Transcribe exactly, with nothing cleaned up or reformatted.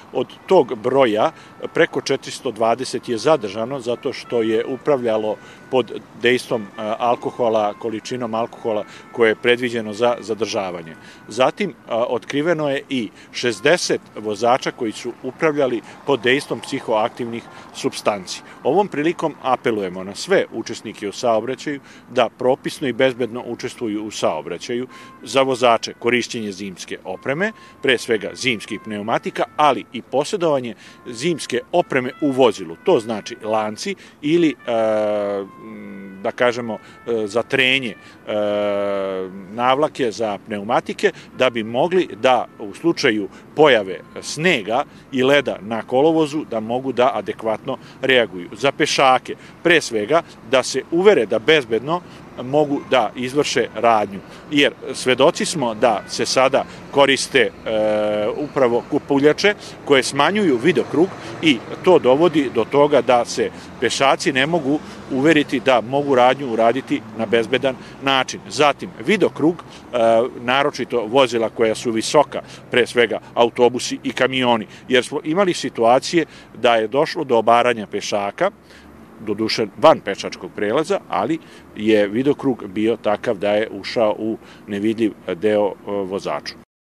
Od tog broja preko četiristo dvadeset je zadržano zato što je upravljalo pod dejstvom alkohola, količinom alkohola koje je predviđeno za zadržavanje. Zatim, otkriveno je i šezdeset vozača koji su upravljali pod dejstvom psihoaktivnih supstanci. Ovom prilikom apelujemo na sve učesnike u saobraćaju da propisno i bezbedno učestvuju u saobraćaju, za vozače korišćenje zimske opreme, pre svega zimskih pneumatika, ali i posjedovanje zimske opreme u vozilu. To znači lanci ili, da kažemo, za trenje navlake za pneumatike, da bi mogli da u slučaju pojave snega i leda na kolovozu da mogu da adekvatno reaguju. Za pešake, pre svega, da se uvere da bezbedno mogu da izvrše radnju, jer svedoci smo da se sada koriste upravo kupuljače koje smanjuju vidokrug i to dovodi do toga da se pešaci ne mogu uveriti da mogu radnju uraditi na bezbedan način. Zatim, vidokrug, naročito vozila koja su visoka, pre svega autobusi i kamioni, jer smo imali situacije da je došlo do obaranja pešaka, doduše van pešačkog prelaza, ali je vidokrug bio takav da je ušao u nevidljiv deo vozaču.